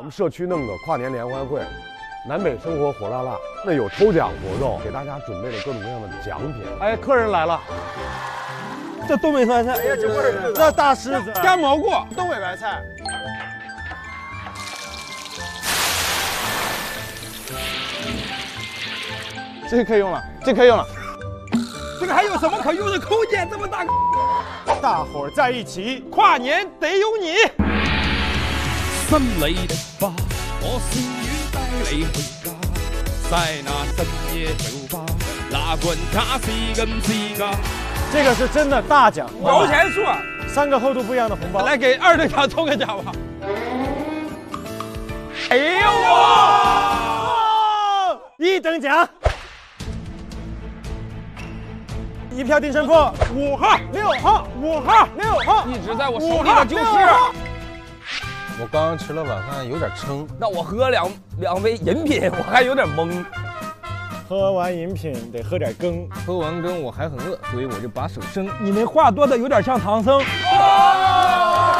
们社区弄的跨年联欢会，南北生活火辣辣，那有抽奖活动，给大家准备了各种各样的奖品。哎，客人来了， 这东北酸菜，这大狮子， 干蘑菇，东北白菜。这个可以用了，这个可以用了。 这个还有什么可用的空间？这么大个， 大伙儿在一起，跨年得有你。 新嚟的花，我善於帶你回家，在那深夜酒吧，那管他是跟是假。 这个是真的大奖， 摇钱树 ，3个厚度不一样的红包， 来给2等奖抽个奖吧。 哎呦哇！1等奖，1票定胜负，5号、6号、5号、6号， 一直在我手里的就是。 我刚刚吃了晚饭，有点撑。 那我喝两杯饮品，我还有点懵。 喝完饮品得喝点羹， 喝完羹我还很饿，所以我就把手伸。 你那话多的有点像唐僧。